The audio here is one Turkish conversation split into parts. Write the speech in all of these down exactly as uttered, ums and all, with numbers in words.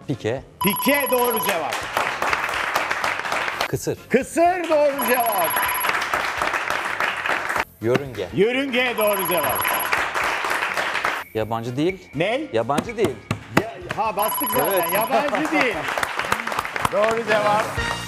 Pike. Pike doğru cevap. Kısır. Kısır doğru cevap. Yörünge. Yörünge doğru cevap. Yabancı değil. Ne? Yabancı değil. Ya, ha bastık zaten. Evet. Yabancı değil. Doğru cevap.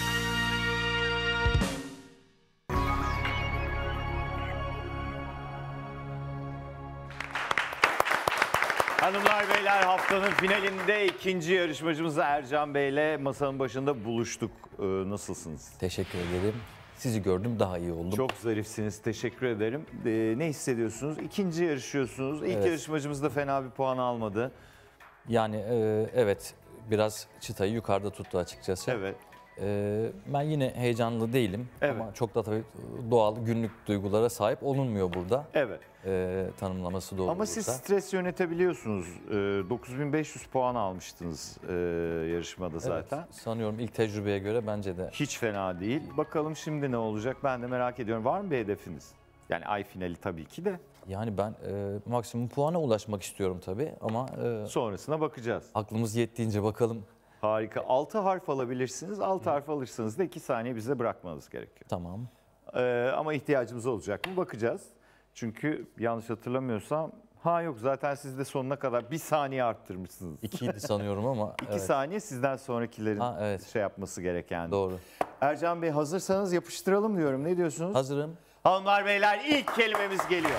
Hanımlar beyler, haftanın finalinde ikinci yarışmacımız Ercan Bey'le masanın başında buluştuk. Ee, nasılsınız? Teşekkür ederim. Sizi gördüm, daha iyi oldum. Çok zarifsiniz. Teşekkür ederim. Ee, ne hissediyorsunuz? İkinci yarışıyorsunuz. İlk Evet. yarışmacımız da fena bir puan almadı. Yani e, evet, biraz çıtayı yukarıda tuttu açıkçası. Evet. E, ben yine heyecanlı değilim. Evet. Ama çok da tabii doğal günlük duygulara sahip olunmuyor burada. Evet. E, tanımlaması doğru Ama olursa. siz stres yönetebiliyorsunuz. Ee, dokuz bin beş yüz puan almıştınız e, yarışmada zaten. Evet, sanıyorum ilk tecrübeye göre bence de. Hiç fena değil. Bakalım şimdi ne olacak, ben de merak ediyorum. Var mı bir hedefiniz? Yani ay finali tabii ki de. Yani ben e, maksimum puana ulaşmak istiyorum tabii ama e, Sonrasına bakacağız. aklımız yettiğince bakalım. Harika. altı harf alabilirsiniz. altı harf alırsanız da iki saniye bize bırakmanız gerekiyor. Tamam. Ee, ama ihtiyacımız olacak mı? Bakacağız. Çünkü yanlış hatırlamıyorsam, ha yok zaten siz de sonuna kadar bir saniye arttırmışsınız. İkiydi sanıyorum ama. İki evet. saniye sizden sonrakilerin Ha, evet. şey yapması gereken. Doğru. Ercan Bey, hazırsanız yapıştıralım diyorum. Ne diyorsunuz? Hazırım. Hanımlar beyler, ilk kelimemiz geliyor.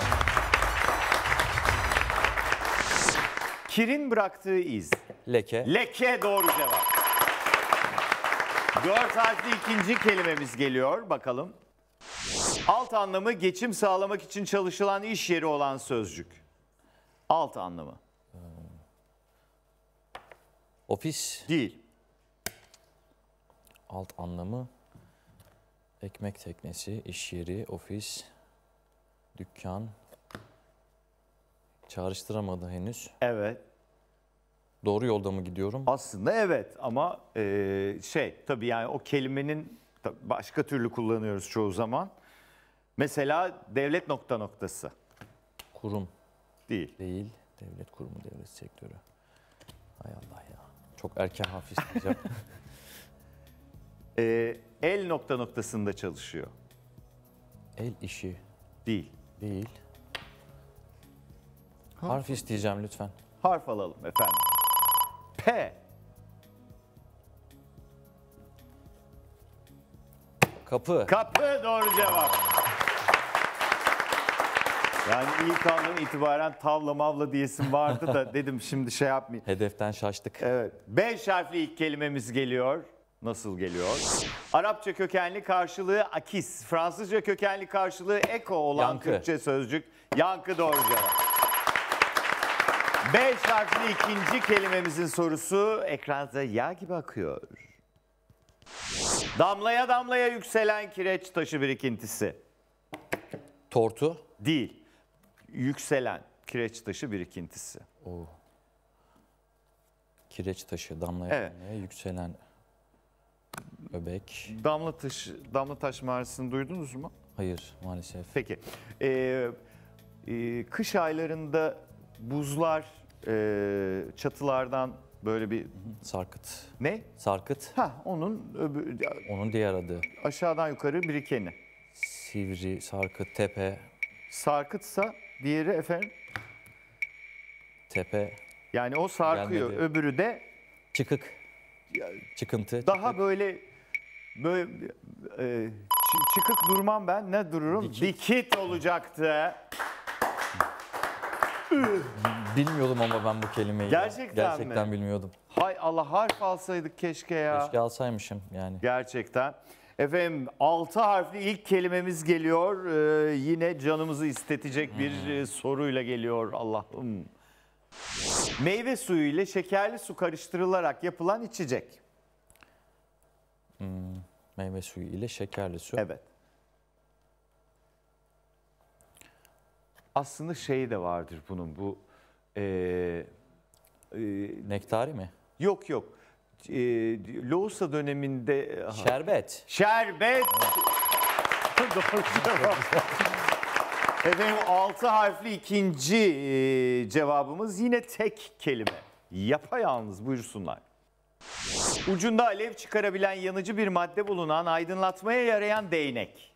Kirin bıraktığı iz. Leke. Leke doğru cevap. Dört harfli ikinci kelimemiz geliyor. Bakalım. Alt anlamı geçim sağlamak için çalışılan iş yeri olan sözcük. Alt anlamı. Ofis. Değil. Alt anlamı. Ekmek teknesi, iş yeri, ofis, dükkan. Çağrıştıramadı henüz. Evet. Doğru yolda mı gidiyorum? Aslında evet ama e, şey tabii yani o kelimenin tabii başka türlü kullanıyoruz çoğu zaman. Mesela devlet nokta noktası. Kurum Değil. değil. Devlet kurumu, devlet sektörü. Hay Allah ya. Çok erken hafif diyeceğim. E, el nokta noktasında çalışıyor. El işi Değil. değil. Harf isteyeceğim lütfen. Harf alalım efendim. P. Kapı. Kapı doğru cevap. Yani ilk andan itibaren tavla mavla diyesim vardı da dedim şimdi şey yapmayayım. Hedeften şaştık. Evet. Beş harfli ilk kelimemiz geliyor. Nasıl geliyor? Arapça kökenli karşılığı akis. Fransızca kökenli karşılığı eko olan Yankı. Türkçe sözcük. Yankı doğru cevap. Beş harfli ikinci kelimemizin sorusu ekranda yağ gibi akıyor. Damlaya damlaya yükselen kireç taşı birikintisi. Tortu. Değil. Yükselen kireç taşı birikintisi. Oo. Kireç taşı, damlaya Evet. damlaya yükselen öbek. Damla taş, damla taş mağarasını duydunuz mu? Hayır maalesef. Peki. Ee, e, kış aylarında buzlar e, çatılardan böyle bir Sarkıt. ne? Sarkıt. Ha onun öbür, Onun diğer adı. aşağıdan yukarı birikeni. Sivri, sarkıt, tepe, Sarkıtsa diğeri efendim. tepe, Yani o sarkıyor. Gelmedi. Öbürü de çıkık, çıkıntı. daha çıkık. böyle böyle e, çı- çıkık durmam ben. Ne dururum? Dikit. Dikit olacaktı. Bilmiyordum ama ben bu kelimeyi. Gerçekten Gerçekten mi? bilmiyordum. Hay Allah, harf alsaydık keşke ya. Keşke alsaymışım yani. Gerçekten. Efendim altı harfli ilk kelimemiz geliyor. Ee, yine canımızı istetecek bir e, soruyla geliyor Allah'ım. Meyve suyu ile şekerli su karıştırılarak yapılan içecek. Meyve suyu ile şekerli su. Evet. Aslında şey de vardır bunun bu. E, e, Nektari mi? yok yok. E, Loğusa döneminde. Şerbet. Şerbet. Doğru cevap. Efendim altı harfli ikinci e, cevabımız yine tek kelime. Yapayalnız, buyursunlar. Ucunda alev çıkarabilen yanıcı bir madde bulunan aydınlatmaya yarayan değnek.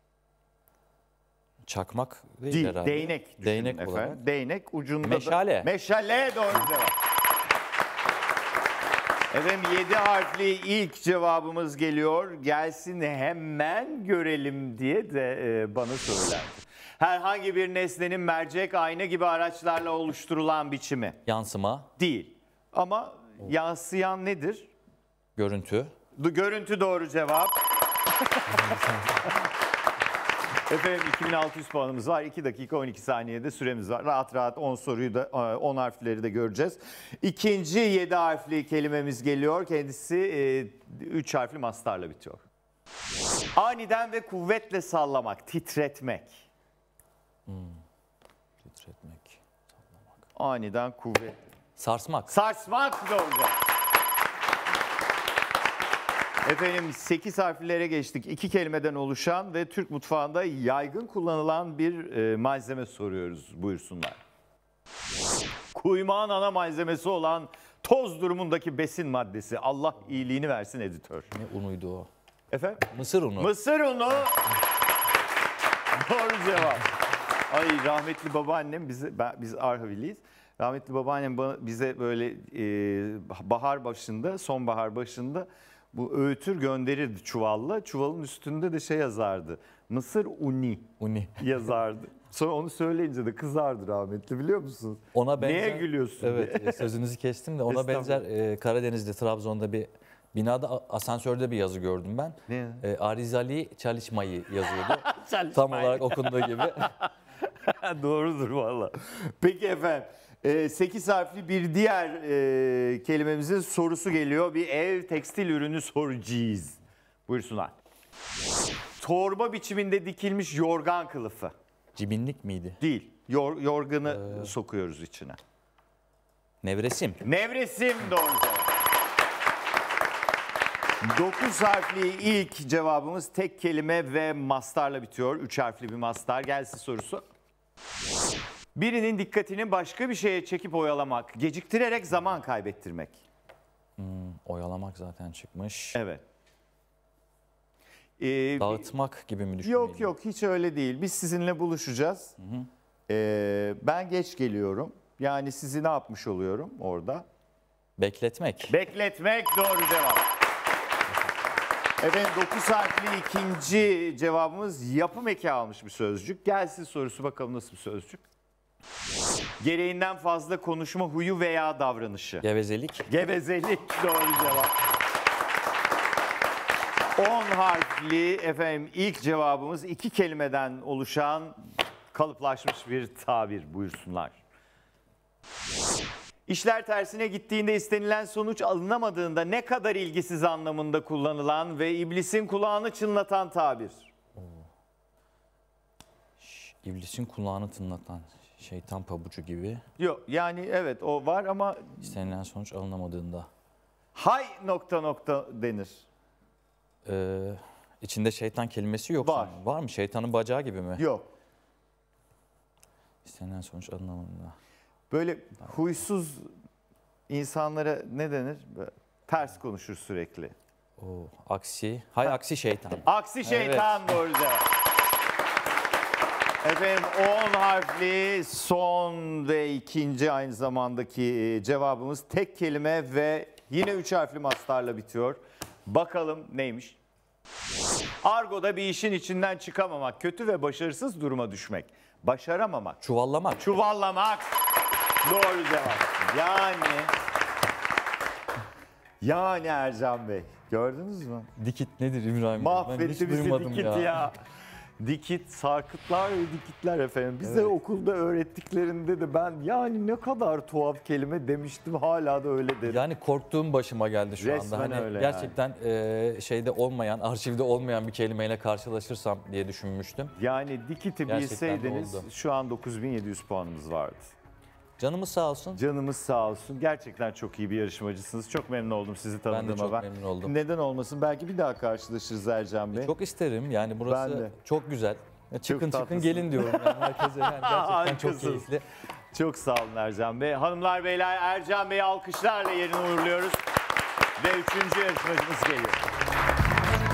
Çakmak değil, Değil, herhalde. değnek. düşünün Değnek efendim. olarak. Değnek ucunda da- Meşale. Meşale doğru cevap. Efendim yedi harfli ilk cevabımız geliyor. Gelsin hemen görelim diye de e, bana söylendi. Herhangi bir nesnenin mercek, ayna gibi araçlarla oluşturulan biçimi. Yansıma, Değil. Ama yansıyan nedir? görüntü. Du- Görüntü doğru cevap. Efendim iki bin altı yüz puanımız var. iki dakika on iki saniyede süremiz var. Rahat rahat on soruyu da on harfleri de göreceğiz. İkinci yedi harfli kelimemiz geliyor. Kendisi üç harfli mastarla bitiyor. Aniden ve kuvvetle sallamak, titretmek. Titretmek, sallamak. Aniden kuvvet. Sarsmak. Sarsmak doğru cevap. Efendim sekiz harflere geçtik. İki kelimeden oluşan ve Türk mutfağında yaygın kullanılan bir e, malzeme soruyoruz. Buyursunlar. Kuymağın ana malzemesi olan toz durumundaki besin maddesi. Allah iyiliğini versin editör. Ne unuydu o? Efendim? Mısır unu. Mısır unu. Doğru cevap. Ay rahmetli babaannem bize, ben, biz Arhaviliyiz. Rahmetli babaannem bana, bize böyle e, bahar başında, sonbahar başında bu öğütür gönderirdi çuvalla. Çuvalın üstünde de şey yazardı. Mısır uni Uni. yazardı. Sonra onu söyleyince de kızardı rahmetli biliyor musunuz? Ona benzer. Neye gülüyorsun Evet, diye. e, sözünüzü kestim de ona Estağfurullah. benzer e, Karadeniz'de, Trabzon'da bir binada a- asansörde bir yazı gördüm ben. Ne? E, Arizali çalışmayı yazıyordu. Çalışmayı. Tam olarak okunduğu gibi. Doğrudur valla. Peki efendim. sekiz harfli bir diğer e, kelimemizin sorusu geliyor. Bir ev tekstil ürünü soracağız. Buyursunlar. Torba biçiminde dikilmiş yorgan kılıfı. Cibinlik miydi? Değil. Yor, yorganı sokuyoruz içine. Nevresim. Nevresim doğru cevap. dokuz harfli ilk cevabımız tek kelime ve mastarla bitiyor. üç harfli bir mastar. Gelsin sorusu. Birinin dikkatini başka bir şeye çekip oyalamak, geciktirerek zaman kaybettirmek. Hmm, oyalamak zaten çıkmış. Evet. Ee, Dağıtmak gibi mi düşünmeliyim? yok yok hiç öyle değil. Biz sizinle buluşacağız. Ee, ben geç geliyorum. Yani sizi ne yapmış oluyorum orada? Bekletmek. Bekletmek doğru cevap. Efendim dokuz harfli ikinci cevabımız yapım eki almış bir sözcük. Gelsin sorusu bakalım nasıl bir sözcük? Gereğinden fazla konuşma huyu veya davranışı. Gevezelik. Gevezelik doğru cevap. on harfli efendim ilk cevabımız iki kelimeden oluşan kalıplaşmış bir tabir buyursunlar. İşler tersine gittiğinde istenilen sonuç alınamadığında ne kadar ilgisiz anlamında kullanılan ve iblisin kulağını çınlatan tabir. İblisin kulağını tınlatan şeytan pabucu gibi. Yok yani evet o var ama İstenilen sonuç alınamadığında. hay nokta nokta denir. Ee, içinde şeytan kelimesi yok. Var. sanırım. Var mı? Şeytanın bacağı gibi mi? Yok. İstenilen sonuç alınamadığında. Böyle huysuz insanlara ne denir? Böyle ters konuşur sürekli. Oo, aksi. Hay aksi şeytan. Aksi şeytan doğru cevap. Efendim on harfli son ve ikinci aynı zamandaki cevabımız tek kelime ve yine üç harfli mastarla bitiyor. Bakalım neymiş? Argo'da bir işin içinden çıkamamak, kötü ve başarısız duruma düşmek. Başaramamak. Çuvallamak. Çuvallamak. Doğru cevap. Yani yani Ercan Bey gördünüz mü? Dikit nedir İbrahim Bey? Ben Mahvetti hiç bizi duymadım dikit ya. ya. Dikit, sarkıtlar ve dikitler efendim. Bize Evet. okulda öğrettiklerinde de ben yani ne kadar tuhaf kelime demiştim hala da öyle derim. Yani korktuğum başıma geldi şu Resmen anda. Hani öyle gerçekten e, şeyde olmayan, arşivde olmayan bir kelimeyle karşılaşırsam diye düşünmüştüm. Yani dikiti Gerçekten de bilseydiniz oldu. şu an dokuz bin yedi yüz puanımız vardı. Canımız sağ olsun. Canımız sağ olsun. Gerçekten çok iyi bir yarışmacısınız. Çok memnun oldum sizi Ben de tanıdığıma. çok memnun oldum. Neden olmasın? Belki bir daha karşılaşırız Ercan Bey. Çok isterim. Yani burası Ben de. çok güzel. Ya çıkın çıkın tatlısın. gelin diyorum yani herkese. Yani gerçekten çok Harikasınız. keyifli. Çok sağ olun Ercan Bey. Hanımlar beyler Ercan Bey'i alkışlarla yerine uğurluyoruz. Ve üçüncü yarışmacımız geliyor.